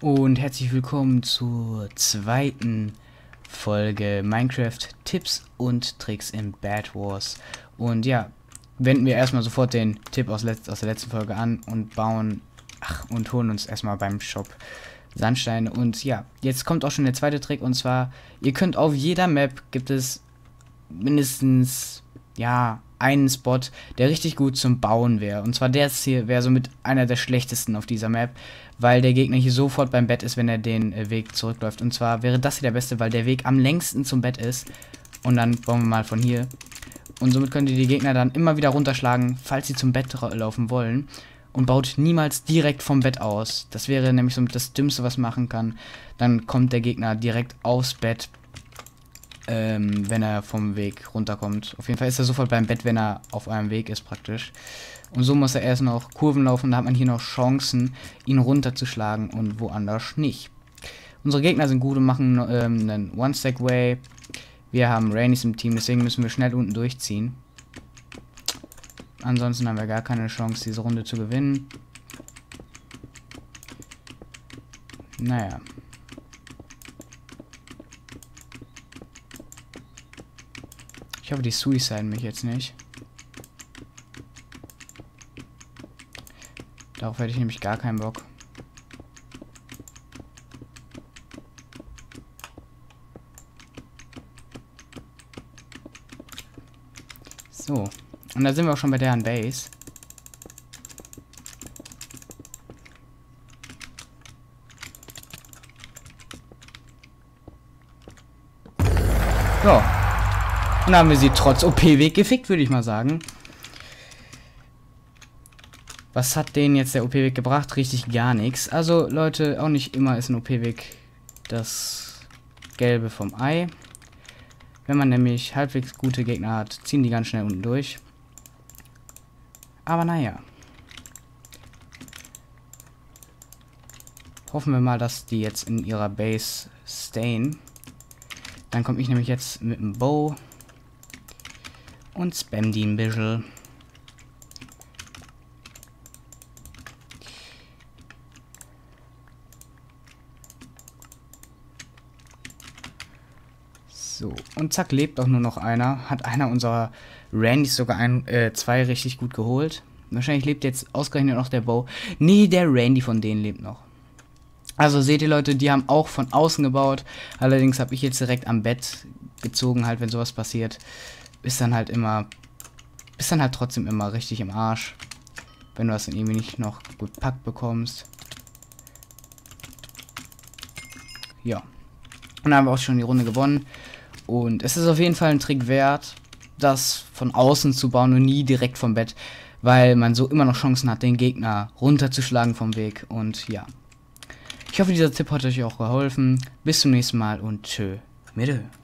Und herzlich willkommen zur zweiten Folge Minecraft Tipps und Tricks in Bed Wars. Und ja, wenden wir erstmal sofort den Tipp aus der letzten Folge an und holen uns erstmal beim Shop Sandsteine. Und ja, jetzt kommt auch schon der zweite Trick, und zwar, ihr könnt auf jeder Map gibt es mindestens, ja, einen Spot, der richtig gut zum Bauen wäre. Und zwar der hier wäre somit einer der schlechtesten auf dieser Map, weil der Gegner hier sofort beim Bett ist, wenn er den Weg zurückläuft. Und zwar wäre das hier der beste, weil der Weg am längsten zum Bett ist. Und dann bauen wir mal von hier. Und somit könnt ihr die Gegner dann immer wieder runterschlagen, falls sie zum Bett laufen wollen. Und baut niemals direkt vom Bett aus. Das wäre nämlich somit das Dümmste, was man machen kann. Dann kommt der Gegner direkt aufs Bett, wenn er vom Weg runterkommt. Auf jeden Fall ist er sofort beim Bett, wenn er auf einem Weg ist praktisch. Und so muss er erst noch Kurven laufen, da hat man hier noch Chancen, ihn runterzuschlagen und woanders nicht. Unsere Gegner sind gut und machen einen One-Stack-Way. Wir haben Rainies im Team, deswegen müssen wir schnell unten durchziehen. Ansonsten haben wir gar keine Chance, diese Runde zu gewinnen. Naja. Ich hoffe, die suiciden mich jetzt nicht. Darauf hätte ich nämlich gar keinen Bock. So. Und da sind wir auch schon bei deren Base. So. Und dann haben wir sie trotz OP-Weg gefickt, würde ich mal sagen. Was hat denen jetzt der OP-Weg gebracht? Richtig gar nichts. Also, Leute, auch nicht immer ist ein OP-Weg das Gelbe vom Ei. Wenn man nämlich halbwegs gute Gegner hat, ziehen die ganz schnell unten durch. Aber naja. Hoffen wir mal, dass die jetzt in ihrer Base stayen. Dann komme ich nämlich jetzt mit dem Bow und spam die ein bisschen. So, und zack, lebt auch nur noch einer. Hat einer unserer Randys sogar zwei richtig gut geholt. Wahrscheinlich lebt jetzt ausgerechnet noch der Bow. Nee, der Randy von denen lebt noch. Also seht ihr, Leute, die haben auch von außen gebaut. Allerdings habe ich jetzt direkt am Bett gezogen, halt, wenn sowas passiert. Bist dann halt trotzdem immer richtig im Arsch. Wenn du das dann irgendwie nicht noch gut packt bekommst. Ja. Und dann haben wir auch schon die Runde gewonnen. Und es ist auf jeden Fall ein Trick wert, das von außen zu bauen und nie direkt vom Bett. Weil man so immer noch Chancen hat, den Gegner runterzuschlagen vom Weg. Und ja. Ich hoffe, dieser Tipp hat euch auch geholfen. Bis zum nächsten Mal und tschö mit Ö.